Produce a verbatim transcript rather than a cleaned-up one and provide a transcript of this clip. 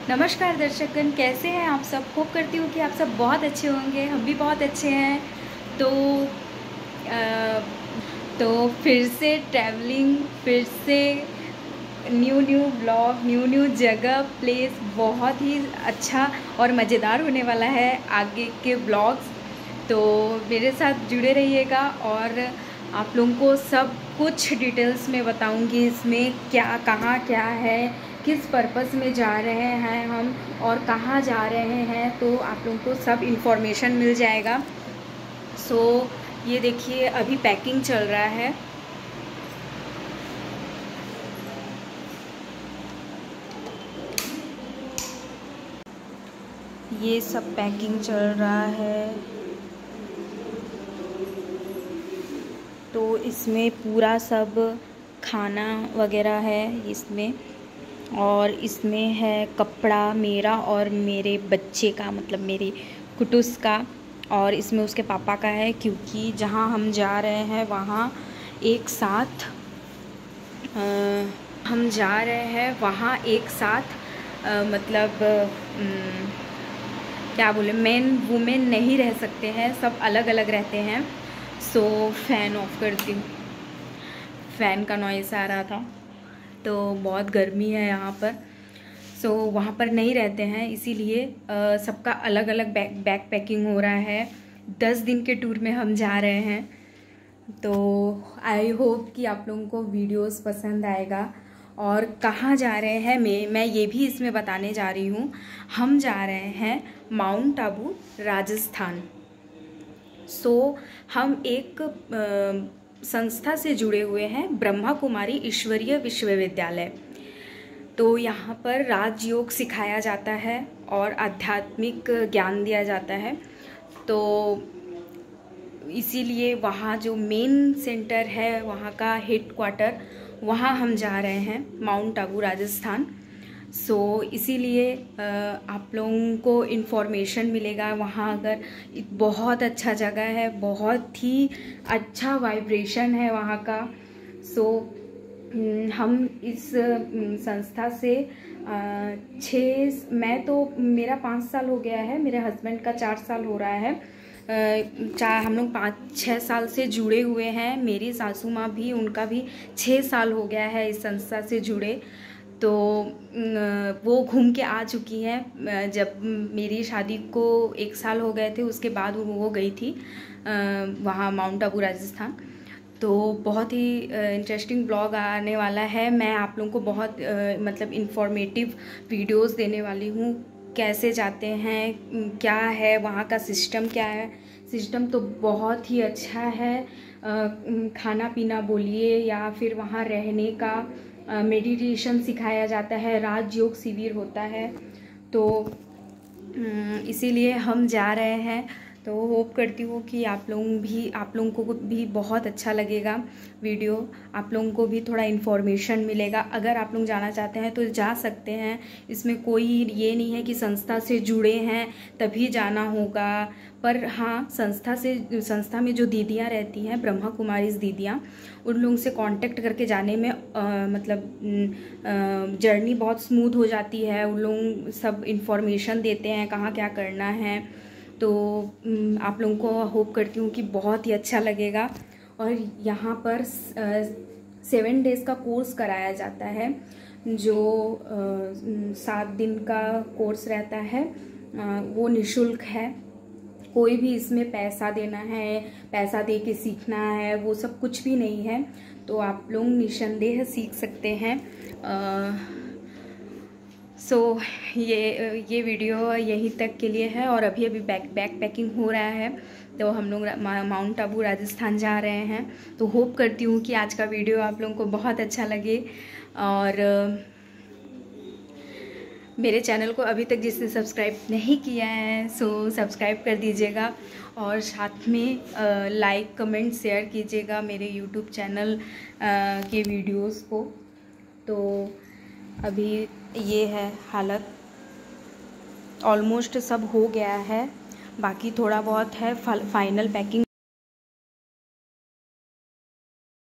नमस्कार दर्शकगण, कैसे हैं आप सब। होप करती हूँ कि आप सब बहुत अच्छे होंगे। हम भी बहुत अच्छे हैं। तो आ, तो फिर से ट्रैवलिंग, फिर से new new blog, new new जगह, प्लेस, बहुत ही अच्छा और मज़ेदार होने वाला है आगे के ब्लॉग्स। तो मेरे साथ जुड़े रहिएगा और आप लोगों को सब कुछ डिटेल्स में बताऊंगी इसमें क्या कहाँ क्या है, किस पर्पस में जा रहे हैं हम और कहाँ जा रहे हैं, तो आप लोगों को सब इन्फॉर्मेशन मिल जाएगा। सो ये देखिए, अभी पैकिंग चल रहा है। ये सब पैकिंग चल रहा है। तो इसमें पूरा सब खाना वगैरह है इसमें, और इसमें है कपड़ा मेरा और मेरे बच्चे का, मतलब मेरे कुटुस का, और इसमें उसके पापा का है, क्योंकि जहाँ हम जा रहे हैं वहाँ एक साथ आ, हम जा रहे हैं वहाँ एक साथ आ, मतलब आ, क्या बोले, मेन वुमेन नहीं रह सकते हैं, सब अलग अलग रहते हैं। सो फ़ैन ऑफ करती हूँ, फ़ैन का नॉइज़ आ रहा था। तो बहुत गर्मी है यहाँ पर। सो so, वहाँ पर नहीं रहते हैं, इसीलिए सबका अलग अलग बैग बैग पैकिंग हो रहा है। दस दिन के टूर में हम जा रहे हैं। तो आई होप कि आप लोगों को वीडियोस पसंद आएगा। और कहाँ जा रहे हैं मैं मैं ये भी इसमें बताने जा रही हूँ। हम जा रहे हैं Mount Abu, Rajasthan. So so, हम एक आ, संस्था से जुड़े हुए हैं, ब्रह्मा कुमारी ईश्वरीय विश्वविद्यालय। तो यहाँ पर राजयोग सिखाया जाता है और आध्यात्मिक ज्ञान दिया जाता है। तो इसीलिए वहाँ जो मेन सेंटर है, वहाँ का हेड क्वार्टर, वहाँ हम जा रहे हैं, Mount Abu, Rajasthan. So so, इसीलिए आप लोगों को इन्फॉर्मेशन मिलेगा वहाँ। अगर बहुत अच्छा जगह है, बहुत ही अच्छा वाइब्रेशन है वहाँ का। सो so, हम इस संस्था से छः मैं तो मेरा पाँच साल हो गया है, मेरे हस्बैंड का चार साल हो रहा है। चार हम लोग पाँच छः साल से जुड़े हुए हैं। मेरी सासू माँ भी, उनका भी छः साल हो गया है इस संस्था से जुड़े। तो वो घूम के आ चुकी हैं। जब मेरी शादी को एक साल हो गए थे, उसके बाद वो गई थी वहाँ माउंट आबू, राजस्थान। तो बहुत ही इंटरेस्टिंग ब्लॉग आने वाला है। मैं आप लोगों को बहुत मतलब इन्फॉर्मेटिव वीडियोस देने वाली हूँ। कैसे जाते हैं, क्या है वहाँ का सिस्टम, क्या है सिस्टम, तो बहुत ही अच्छा है। खाना पीना बोलिए या फिर वहाँ रहने का, मेडिटेशन सिखाया जाता है, राजयोग शिविर होता है। तो इसीलिए हम जा रहे हैं। तो होप करती हूँ कि आप लोग भी आप लोगों को भी बहुत अच्छा लगेगा वीडियो। आप लोगों को भी थोड़ा इन्फॉर्मेशन मिलेगा। अगर आप लोग जाना चाहते हैं तो जा सकते हैं। इसमें कोई ये नहीं है कि संस्था से जुड़े हैं तभी जाना होगा। पर हाँ, संस्था से संस्था में जो दीदियाँ रहती हैं, ब्रह्मा कुमारी दीदियाँ, उन लोगों से कांटेक्ट करके जाने में आ, मतलब जर्नी बहुत स्मूथ हो जाती है। उन लोग सब इन्फॉर्मेशन देते हैं कहाँ क्या करना है। तो आप लोगों को होप करती हूँ कि बहुत ही अच्छा लगेगा। और यहाँ पर सेवन डेज़ का कोर्स कराया जाता है, जो सात दिन का कोर्स रहता है। आ, वो निःशुल्क है। कोई भी इसमें पैसा देना है, पैसा दे के सीखना है, वो सब कुछ भी नहीं है। तो आप लोग निसंदेह सीख सकते हैं। सो so, ये ये वीडियो यहीं तक के लिए है। और अभी अभी बैक बैक पैकिंग हो रहा है। तो हम लोग माउंट आबू, राजस्थान जा रहे हैं। तो होप करती हूँ कि आज का वीडियो आप लोगों को बहुत अच्छा लगे। और मेरे चैनल को अभी तक जिसने सब्सक्राइब नहीं किया है, सो सब्सक्राइब कर दीजिएगा। और साथ में लाइक, कमेंट, शेयर कीजिएगा मेरे यूट्यूब चैनल के वीडियोस को। तो अभी ये है हालत, ऑलमोस्ट सब हो गया है, बाकी थोड़ा बहुत है फाइनल पैकिंग।